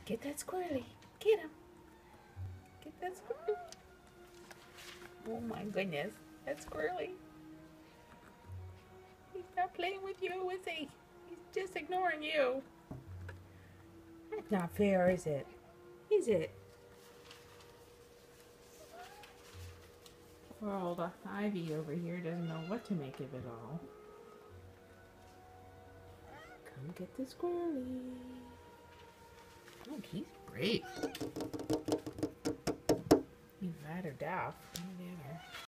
Get that squirrely. Get him. Get that squirrely. Oh my goodness. That squirrely. He's not playing with you, is he? He's just ignoring you. That's not fair, is it? Is it? Poor old Ivy over here doesn't know what to make of it all. Come get the squirrely. Oh, he's brave. He's mad or deaf.